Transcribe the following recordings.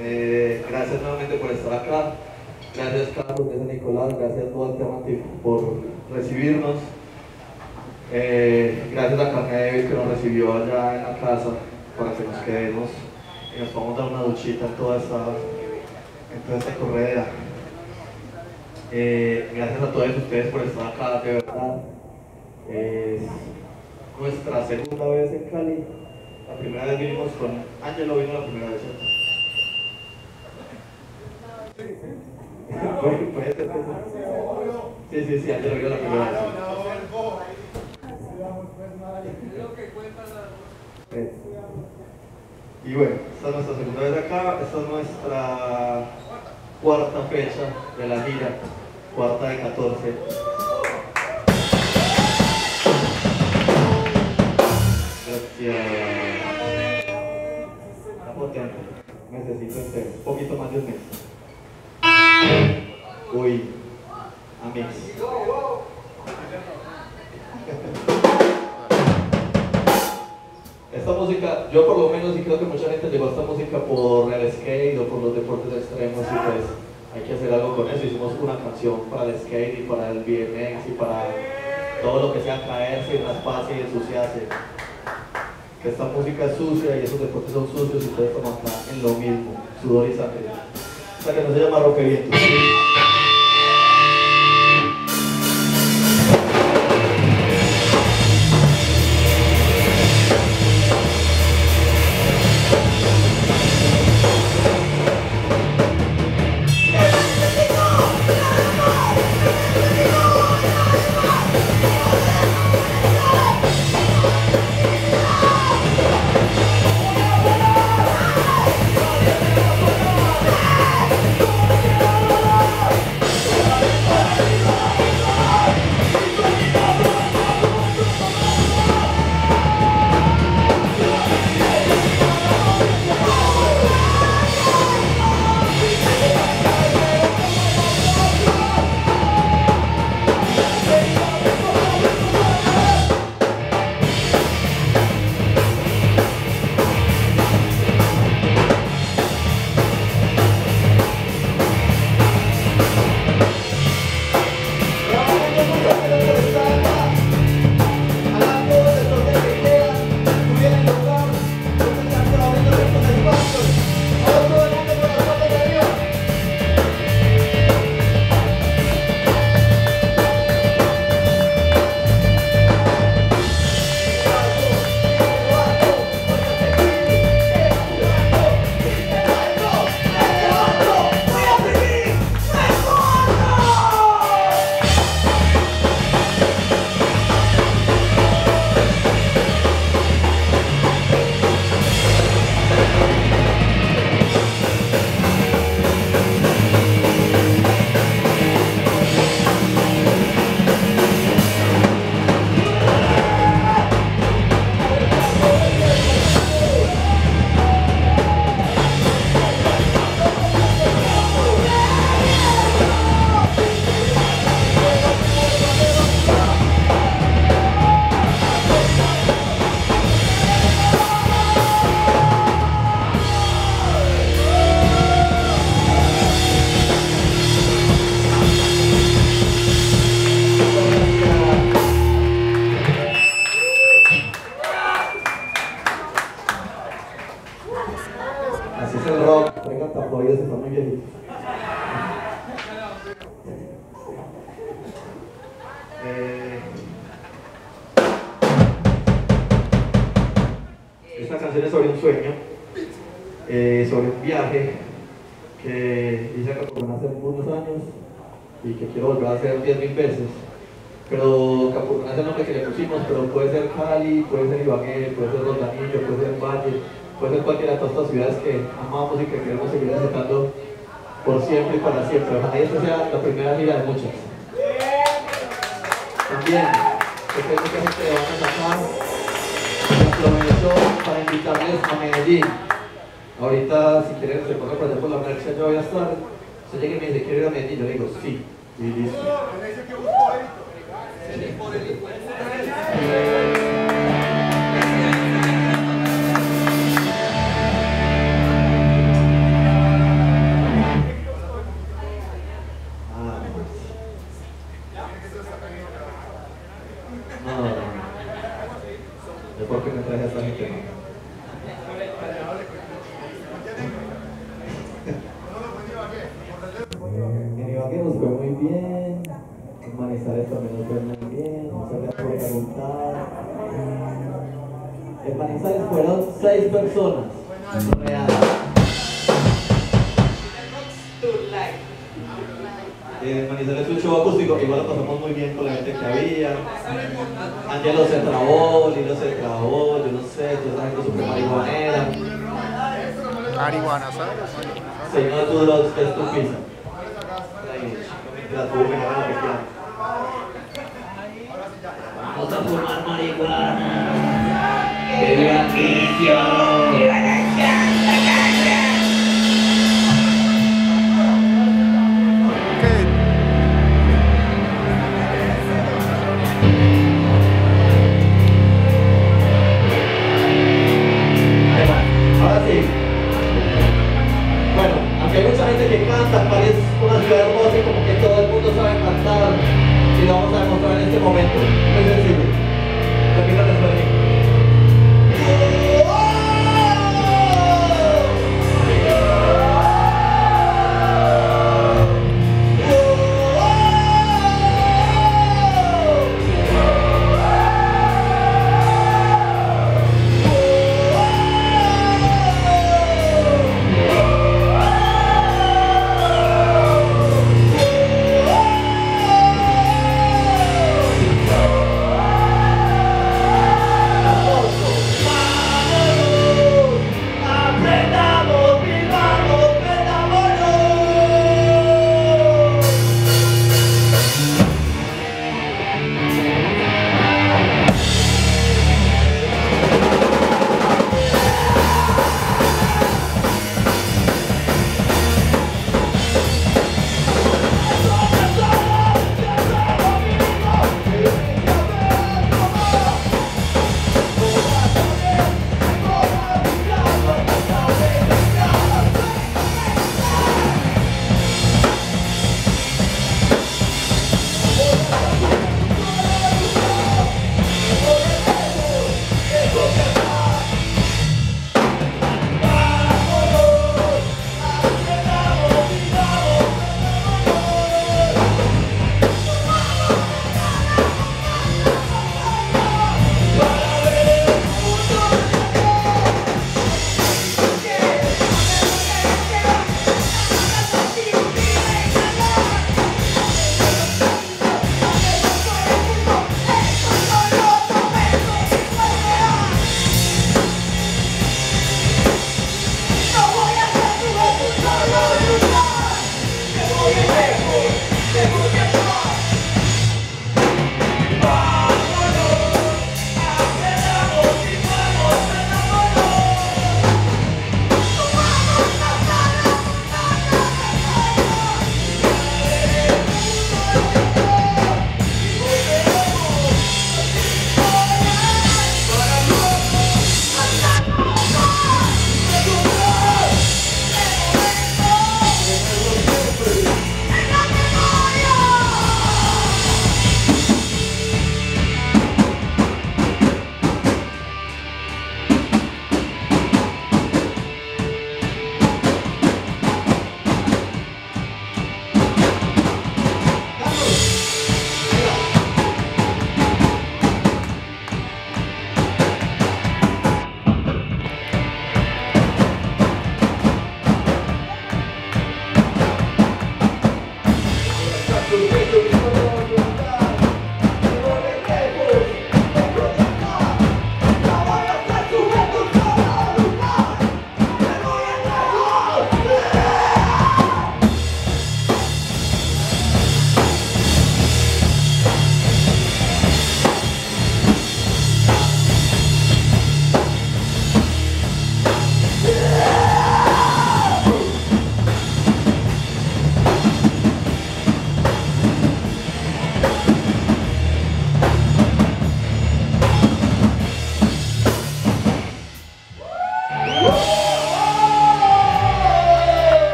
Gracias nuevamente por estar acá. Gracias Carlos, gracias Nicolás, gracias a todo Alternative por recibirnos. Gracias a Carne David que nos recibió allá en la casa para que nos quedemos y nos podamos dar una duchita en toda esta corredera. Gracias a todos ustedes por estar acá, de verdad. Es nuestra segunda vez en Cali. La primera vez vinimos con Ángelo, vino la primera vez. ¿Puede ser? Sí, Ángelo vino la primera vez. Y bueno, esta es nuestra segunda vez acá, esta es nuestra cuarta fecha de la gira, cuarta de 14. Gracias. Está potente, necesito un poquito más de un mes. Uy, amigos. Esta música, yo por lo menos y creo que mucha gente llegó a esta música por el skate o por los deportes extremos y pues hay que hacer algo con eso. Hicimos una canción para el skate y para el BMX y para todo lo que sea caerse y rasparse y ensuciarse. Que esta música es sucia y esos deportes son sucios y ustedes estamos acá en lo mismo, sudor y sangre. Esta que no se llama Rompevientos. Esta canción es sobre un sueño, sobre un viaje que hice acá por hace unos años y que quiero volver a hacer 10.000 veces. Pero Capurna es el nombre que le pusimos, pero puede ser Cali, puede ser Ibagué, puede ser Roldanillo, puede ser Valle, puede ser cualquiera de todas estas ciudades que amamos y que queremos seguir visitando por siempre y para siempre. Ojalá esta sea la primera gira de muchas. También, que hay mucha gente que van a sacar, aprovecho para invitarles a Medellín. Ahorita, si quieren, se pongan por allá por la marcha, yo voy a estar. Se llega y me dice, ¿quiero ir a Medellín? Yo le digo, sí, y listo. organizar fueron 6 personas. Real. Manizales fue un show acústico, igual lo pasamos muy bien con la gente que había. Angelo se trabó, Lilo se trabó, yo no sé, toda esa gente súper marihuanera. Marihuana, ¿sabes? Señor Tudros, que es tu pizza. La tuve que ganar la que vamos a fumar marihuana. ¡Que viva Quicio! ¡Viva la chanta! Ahora sí. Bueno, aunque hay mucha gente que canta, París es una ciudad hermosa y como que todo el mundo sabe cantar y lo vamos a demostrar en este momento. Muy sencillo. Repita después de mí.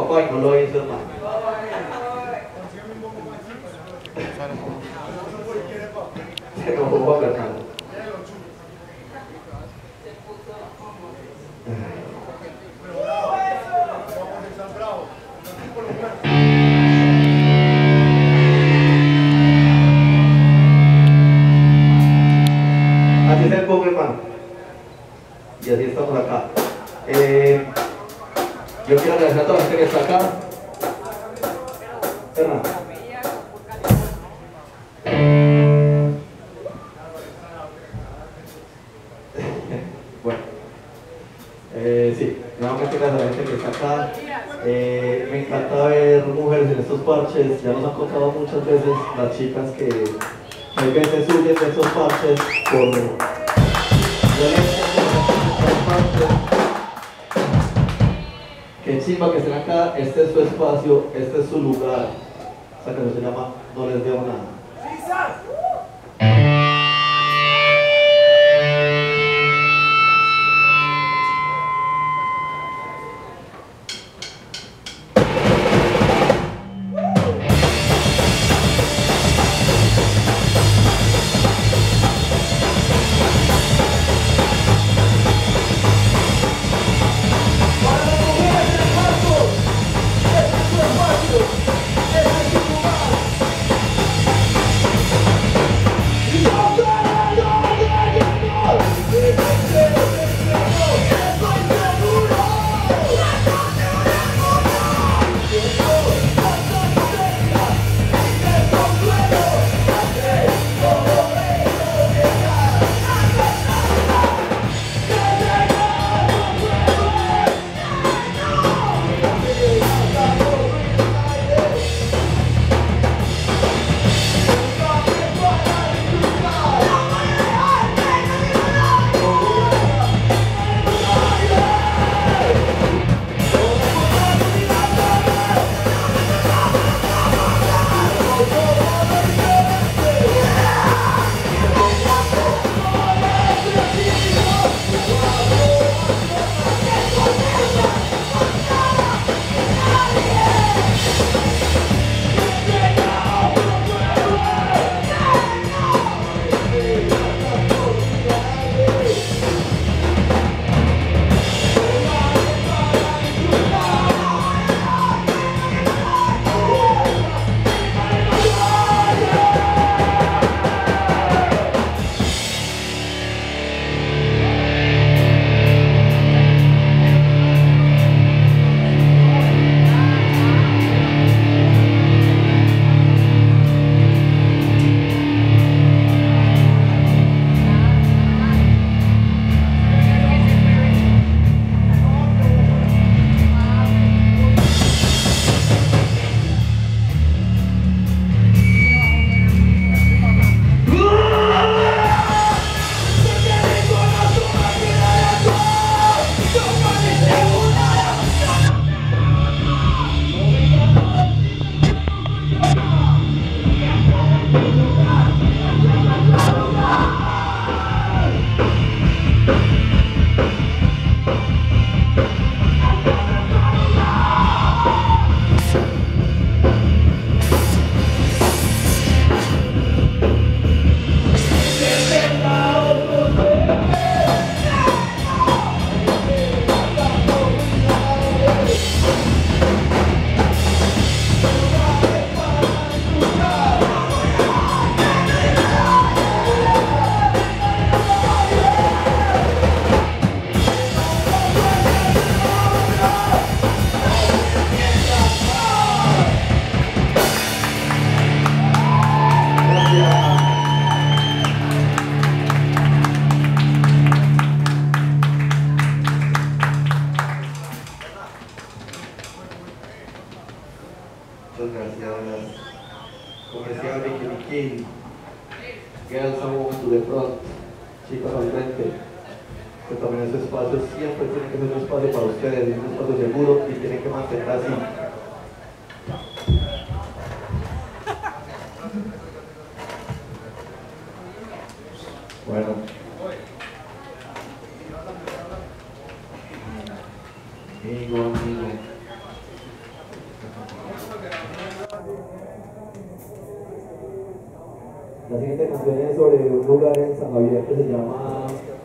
papá y no lo hizo, hermano. Se enojó Juan Bernardo. Así es el pobre, hermano. Y así estamos acá. Yo quiero agradecer a toda la gente que está acá. Fernando. Bueno, sí, nuevamente gracias a la gente que está acá. Me encanta ver mujeres en estos parches. Ya nos han contado muchas veces las chicas que hay veces huyen de estos parches por violencia, que chimba que estén acá. Este es su espacio, este es su lugar. Esta canción se llama No les debo nada. Muchas gracias. Como decía Vicky King, Girls are moving to the front, chicas al frente, que también ese espacio siempre tiene que ser un espacio para ustedes, un espacio seguro y tienen que mantener así. Bueno. Amigo. La siguiente canción es sobre un lugar en San Javier que se llama...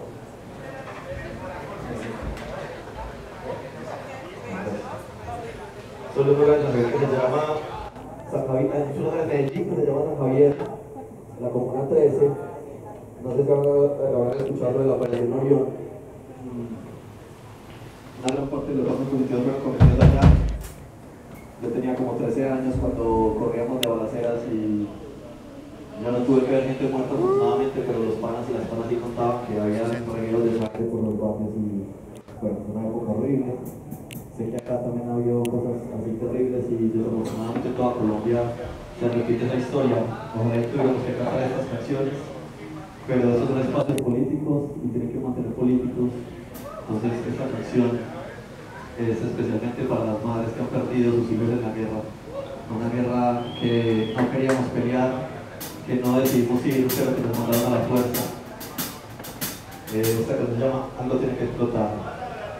Sobre un lugar en San Javier que se llama... San Javier, es un lugar en Medellín que se llama San Javier, la Comuna 13. No sé si habrán escuchado de la Operación Orión. Una gran parte de los casos positivos fueron cometidos allá. Yo tenía como 13 años cuando corríamos de balaceras y yo no tuve que ver gente muerta afortunadamente, pero los panas y las panas sí contaban que había regueros de sangre por los barrios y bueno, fue una época horrible. Sé que acá también ha habido cosas así terribles y desafortunadamente en toda Colombia se repite esa historia. Ojalá tuviéramos que cantar estas canciones, pero esos son espacios políticos y tienen que mantener políticos. Entonces esta canción es especialmente para las madres que han perdido sus hijos en la guerra. Una guerra que no queríamos pelear, que no decidimos ir, pero que nos mandaron a la fuerza. Esta canción se llama Algo tiene que explotar.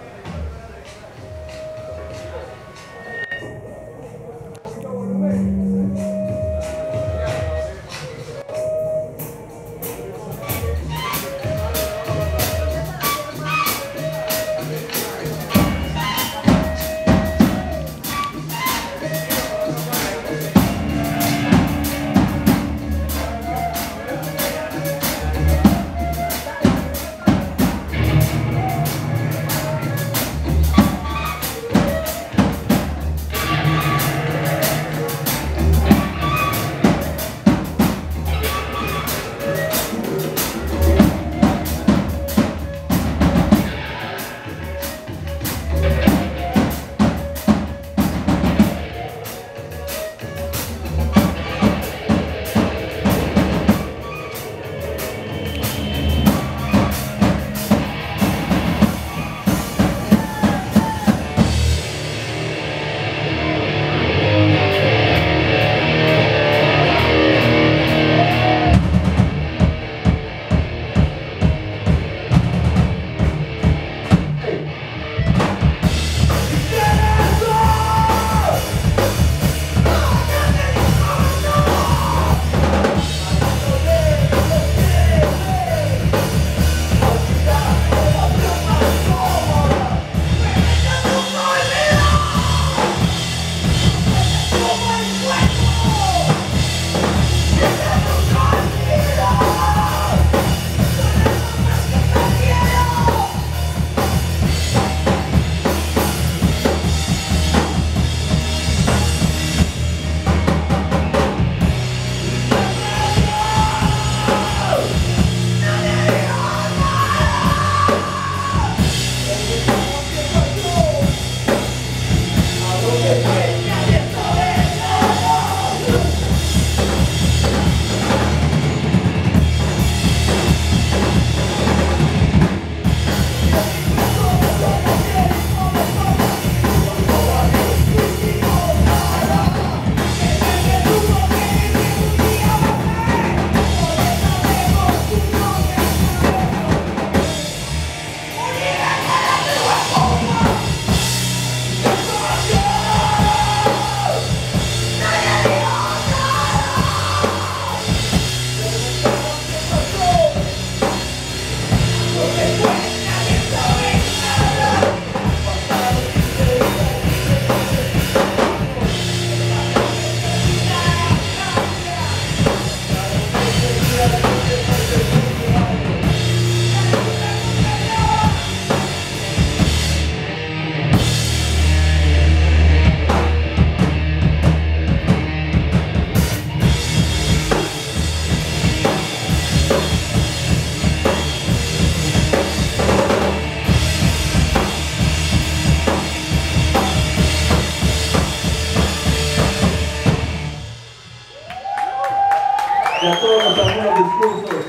Ya todos nos sabemos los discursos,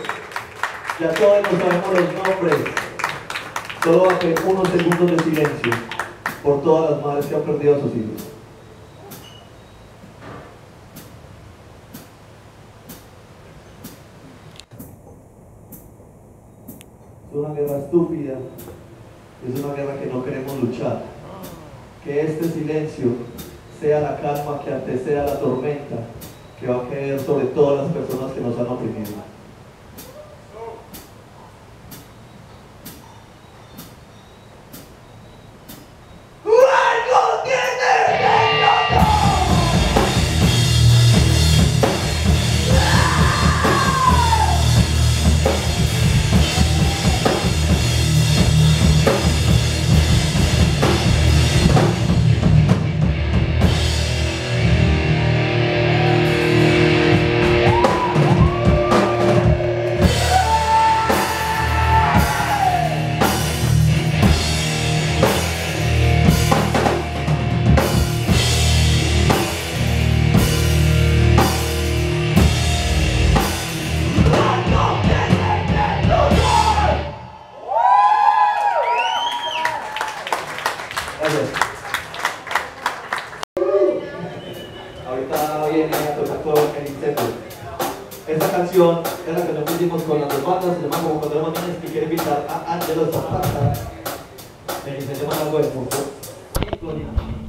ya todos nos sabemos los nombres. Solo va a haber unos segundos de silencio por todas las madres que han perdido a sus hijos. Es una guerra estúpida, es una guerra que no queremos luchar. Que este silencio sea la calma que anteceda la tormenta que va a caer sobre todas las personas que nos han oprimido. sacó El Incendio. Esta canción es la que nos hicimos con las dos bandas, se llama Como Cuando éramos niños, y quiero invitar a Angelo Zapata, el que se llama algo del mundo. Y Gloria.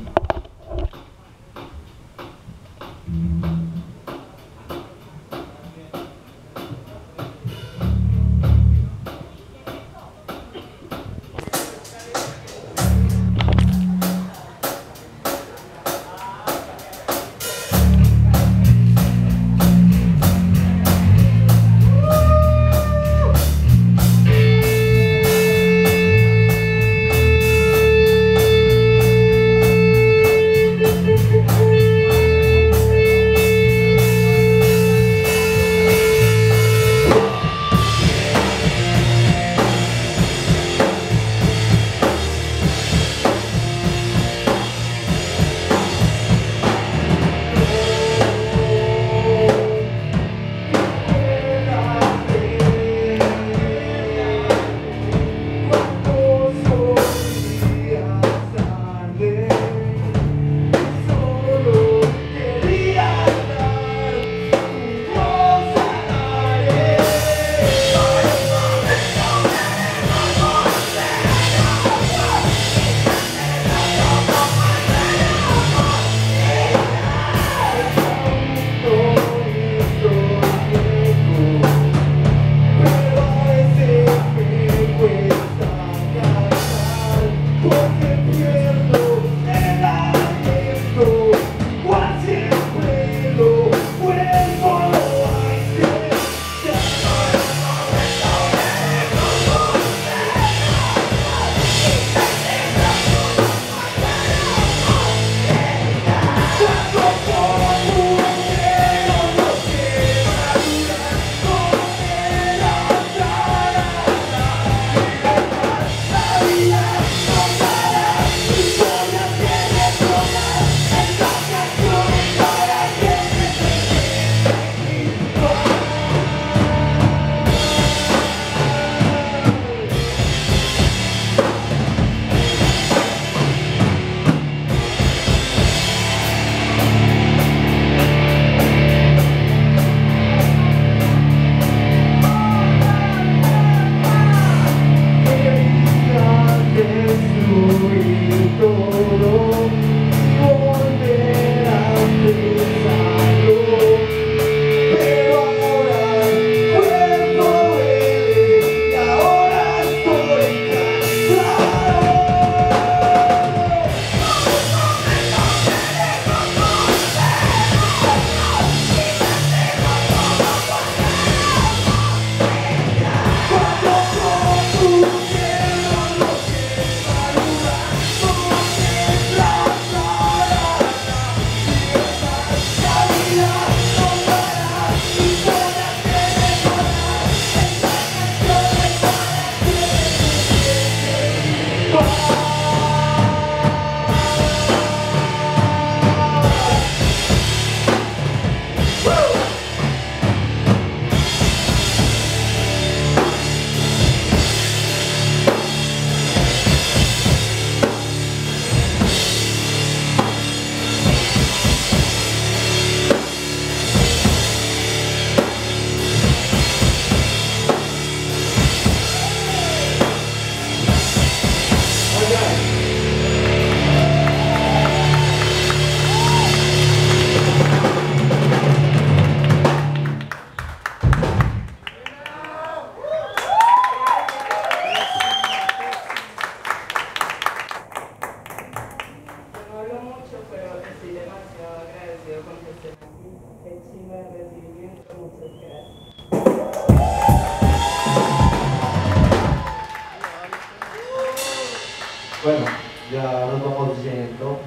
Bueno, ya nos vamos yendo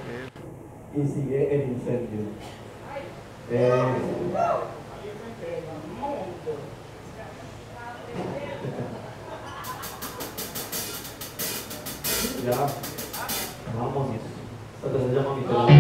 y sigue El Incendio. Ya, vamos. Esto se llama Mi Terapia.